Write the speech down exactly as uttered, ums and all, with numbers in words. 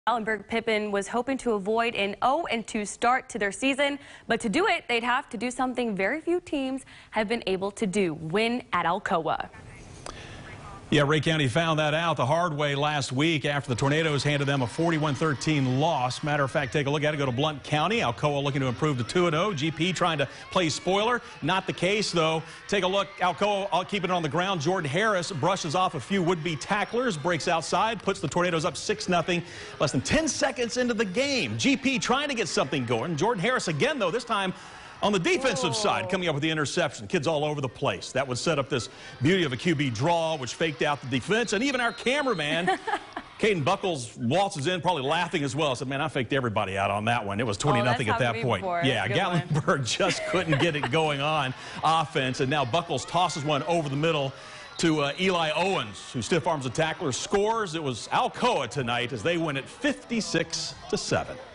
Allenberg Pippin was hoping to avoid an oh and two start to their season, but to do it, they'd have to do something very few teams have been able to do: win at Alcoa. Yeah, Ray County found that out the hard way last week after the Tornadoes handed them a forty-one thirteen loss. Matter of fact, take a look at it. Go to Blount County. Alcoa looking to improve to two and oh. G P trying to play spoiler. Not the case, though. Take a look. Alcoa, I'll keep it on the ground. Jordan Harris brushes off a few would-be tacklers, breaks outside, puts the Tornadoes up six nothing. Less than ten seconds into the game. G P trying to get something going. Jordan Harris again, though, this time on the defensive Whoa. side, coming up with the interception. Kids all over the place. That would set up this beauty of a Q B draw, which faked out the defense. And even our cameraman, Caden Buckles, waltzes in, probably laughing as well. Said, man, I faked everybody out on that one. It was twenty nothing oh, at that point. Before. Yeah, Gatlinburg just couldn't get it going on offense. And now Buckles tosses one over the middle to uh, Eli Owens, who stiff arms a tackler, scores. It was Alcoa tonight as they win it fifty-six to seven.